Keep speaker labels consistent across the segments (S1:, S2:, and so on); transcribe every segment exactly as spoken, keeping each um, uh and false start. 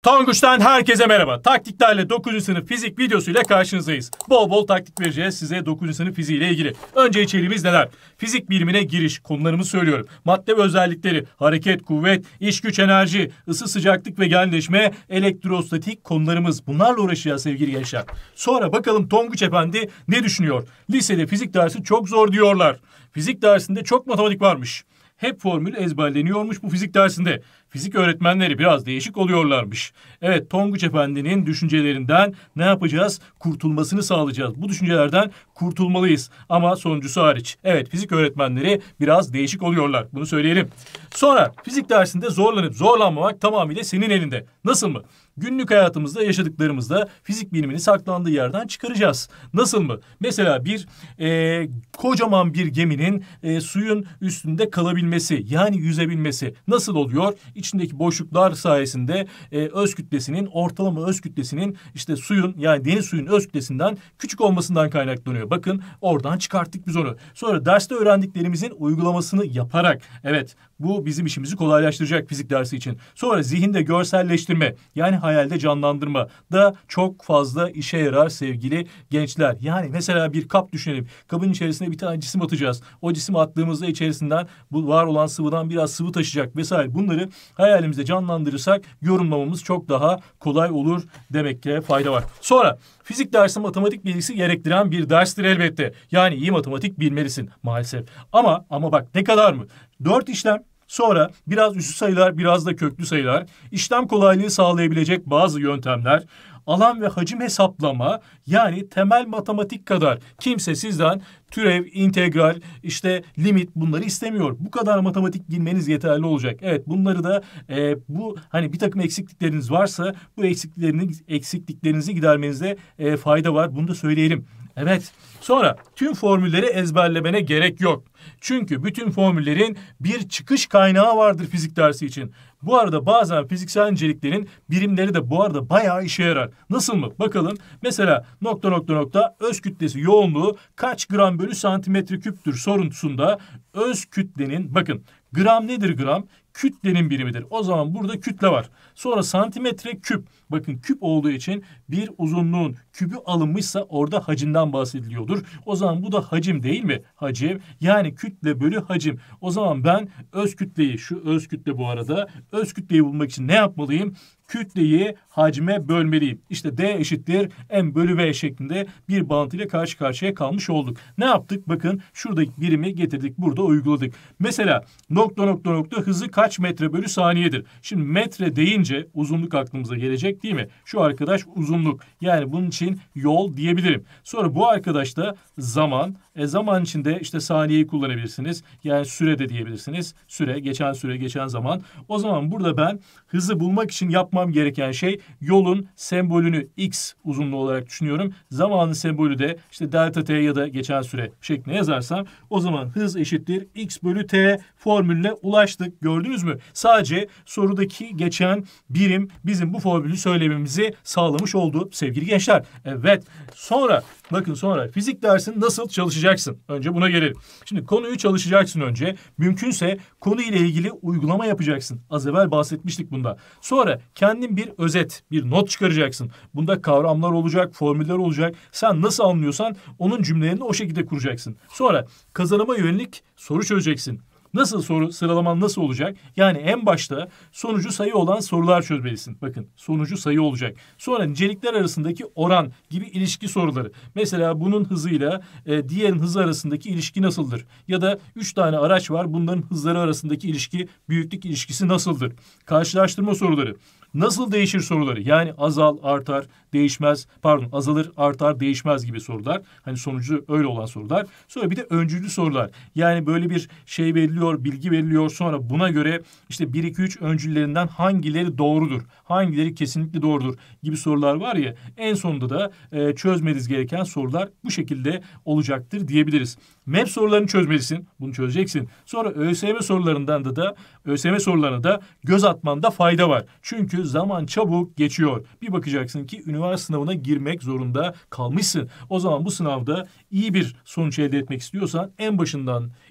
S1: Tonguç'tan herkese merhaba. Taktiklerle dokuzuncu sınıf fizik videosuyla karşınızdayız. Bol bol taktik vereceğiz size dokuzuncu sınıf fiziği ile ilgili. Önce içeriğimiz neler? Fizik bilimine giriş, konularımı söylüyorum. Madde ve özellikleri, hareket, kuvvet, iş güç, enerji, ısı, sıcaklık ve genleşme, elektrostatik konularımız. Bunlarla uğraşacağız sevgili gençler. Sonra bakalım Tonguç Efendi ne düşünüyor? Lisede fizik dersi çok zor diyorlar. Fizik dersinde çok matematik varmış. Hep formül ezberleniyormuş bu fizik dersinde. Fizik öğretmenleri biraz değişik oluyorlarmış. Evet, Tonguç Efendi'nin düşüncelerinden ne yapacağız? Kurtulmasını sağlayacağız. Bu düşüncelerden kurtulmalıyız. Ama sonuncusu hariç. Evet, fizik öğretmenleri biraz değişik oluyorlar. Bunu söyleyelim. Sonra fizik dersinde zorlanıp zorlanmamak tamamıyla senin elinde. Nasıl mı? Günlük hayatımızda yaşadıklarımızda fizik bilimini saklandığı yerden çıkaracağız. Nasıl mı? Mesela bir e, kocaman bir geminin e, suyun üstünde kalabilmesi, yani yüzebilmesi nasıl oluyor? İçindeki boşluklar sayesinde e, öz kütlesinin, ortalama öz kütlesinin işte suyun, yani deniz suyun öz kütlesinden küçük olmasından kaynaklanıyor. Bakın oradan çıkarttık biz onu. Sonra derste öğrendiklerimizin uygulamasını yaparak, evet, bu bizim işimizi kolaylaştıracak fizik dersi için. Sonra zihinde görselleştirme, yani hayalde canlandırma da çok fazla işe yarar sevgili gençler. Yani mesela bir kap düşünelim. Kabın içerisine bir tane cisim atacağız. O cisim attığımızda içerisinden bu var olan sıvıdan biraz sıvı taşıyacak vesaire. Bunları hayalimizde canlandırırsak yorumlamamız çok daha kolay olur demek ki fayda var. Sonra fizik dersi matematik bilgisi gerektiren bir derstir elbette. Yani iyi matematik bilmelisin maalesef. Ama ama bak ne kadar mı? Dört işlem. Sonra biraz üslü sayılar, biraz da köklü sayılar, işlem kolaylığı sağlayabilecek bazı yöntemler, alan ve hacim hesaplama, yani temel matematik kadar kimse sizden türev, integral, işte limit bunları istemiyor. Bu kadar matematik bilmeniz yeterli olacak. Evet, bunları da e, bu hani bir takım eksiklikleriniz varsa bu eksikliklerinizi, eksikliklerinizi gidermenizde e, fayda var. Bunu da söyleyelim. Evet. Sonra tüm formülleri ezberlemene gerek yok. Çünkü bütün formüllerin bir çıkış kaynağı vardır fizik dersi için. Bu arada bazen fiziksel niceliklerin birimleri de bu arada bayağı işe yarar. Nasıl mı? Bakalım. Mesela nokta nokta nokta öz kütlesi yoğunluğu kaç gram bölü santimetre küptür soruntusunda öz kütlenin, bakın gram nedir gram? Kütlenin birimidir. O zaman burada kütle var. Sonra santimetre küp. Bakın küp olduğu için bir uzunluğun küpü alınmışsa orada hacimden bahsediliyordur. O zaman bu da hacim değil mi? Hacim. Yani kütle bölü hacim. O zaman ben öz kütleyi, şu öz kütle bu arada, öz kütleyi bulmak için ne yapmalıyım? Kütleyi hacme bölmeliyim. İşte D eşittir M bölü V şeklinde bir bağıntıyla karşı karşıya kalmış olduk. Ne yaptık? Bakın şuradaki birimi getirdik, burada uyguladık. Mesela nokta nokta nokta hızı kaç metre bölü saniyedir? Şimdi metre deyince uzunluk aklımıza gelecek değil mi? Şu arkadaş uzunluk. Yani bunun için yol diyebilirim. Sonra bu arkadaş da zaman. E zaman içinde işte saniyeyi kullanabilirsiniz. Yani süre de diyebilirsiniz. Süre, geçen süre, geçen zaman. O zaman burada ben hızı bulmak için yapmam gereken şey yolun sembolünü x uzunluğu olarak düşünüyorum. Zamanın sembolü de işte delta t ya da geçen süre şeklinde yazarsam o zaman hız eşittir x bölü t formülüne ulaştık. Gördünüz mü? Sadece sorudaki geçen birim bizim bu formülü söylememizi sağlamış oldu sevgili gençler. Evet. Sonra bakın sonra fizik dersini nasıl çalışacaksın? Önce buna gelelim. Şimdi konuyu çalışacaksın önce. Mümkünse konuyla ilgili uygulama yapacaksın. Az evvel bahsetmiştik bunda. Sonra kendin bir özet, bir not çıkaracaksın. Bunda kavramlar olacak, formüller olacak. Sen nasıl anlıyorsan onun cümlelerini o şekilde kuracaksın. Sonra kazanıma yönelik soru çözeceksin. Nasıl soru sıralaman nasıl olacak? Yani en başta sonucu sayı olan sorular çözmelisin. Bakın sonucu sayı olacak. Sonra nicelikler arasındaki oran gibi ilişki soruları. Mesela bunun hızıyla e, diğerin hızı arasındaki ilişki nasıldır? Ya da üç tane araç var. Bunların hızları arasındaki ilişki, büyüklük ilişkisi nasıldır? Karşılaştırma soruları. Nasıl değişir soruları? Yani azal, artar, değişmez, pardon azalır, artar, değişmez gibi sorular. Hani sonucu öyle olan sorular. Sonra bir de öncüllü sorular. Yani böyle bir şey veriliyor, bilgi veriliyor. Sonra buna göre işte bir iki üç öncüllerinden hangileri doğrudur? Hangileri kesinlikle doğrudur gibi sorular var ya. En sonunda da e, çözmeniz gereken sorular bu şekilde olacaktır diyebiliriz. M E P sorularını çözmelisin. Bunu çözeceksin. Sonra ÖSYM sorularından da da ÖSYM sorularına da göz atmanda fayda var. Çünkü zaman çabuk geçiyor. Bir bakacaksın ki üniversite sınavına girmek zorunda kalmışsın. O zaman bu sınavda iyi bir sonuç elde etmek istiyorsan en başından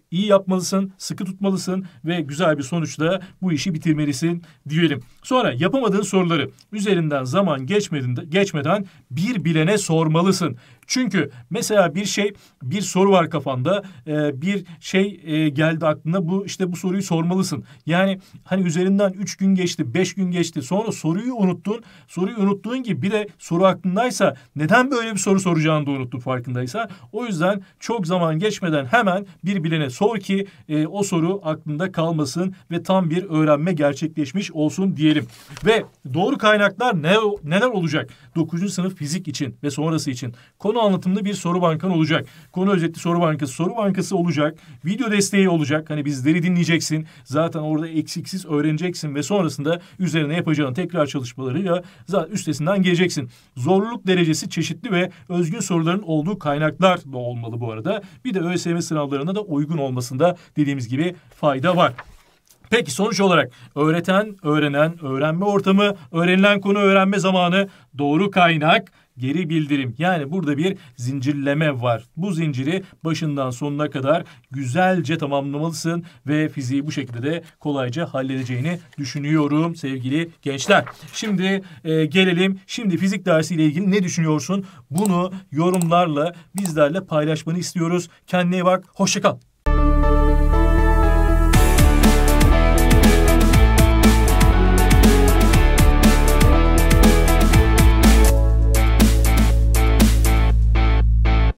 S1: iyi yapmalısın, sıkı tutmalısın ve güzel bir sonuçla bu işi bitirmelisin diyelim. Sonra yapamadığın soruları üzerinden zaman geçmeden, geçmeden bir bilene sormalısın. Çünkü mesela bir şey, bir soru var kafanda, e, bir şey e, geldi aklına, bu işte bu soruyu sormalısın. Yani hani üzerinden üç gün geçti, beş gün geçti, sonra soruyu unuttun. Soruyu unuttuğun gibi bir de soru aklındaysa neden böyle bir soru soracağını da unuttun farkındaysa. O yüzden çok zaman geçmeden hemen bir bilene sor ki e, o soru aklında kalmasın ve tam bir öğrenme gerçekleşmiş olsun diyelim. Ve doğru kaynaklar ne, neler olacak? dokuzuncu sınıf fizik için ve sonrası için. Konu anlatımlı bir soru bankan olacak. Konu özetli soru bankası, soru bankası olacak. Video desteği olacak. Hani bizleri dinleyeceksin. Zaten orada eksiksiz öğreneceksin ve sonrasında üzerine yapacağın tekrar çalışmalarıyla zaten üstesinden geleceksin. Zorluluk derecesi çeşitli ve özgün soruların olduğu kaynaklar da olmalı bu arada. Bir de ÖSYM sınavlarına da uygun olmasında dediğimiz gibi fayda var. Peki sonuç olarak öğreten, öğrenen, öğrenme ortamı, öğrenilen konu, öğrenme zamanı, doğru kaynak, geri bildirim. Yani burada bir zincirleme var. Bu zinciri başından sonuna kadar güzelce tamamlamalısın ve fiziği bu şekilde de kolayca halledeceğini düşünüyorum sevgili gençler. Şimdi e, gelelim. Şimdi fizik dersiyle ilgili ne düşünüyorsun? Bunu yorumlarla bizlerle paylaşmanı istiyoruz. Kendine iyi bak. Hoşça kal.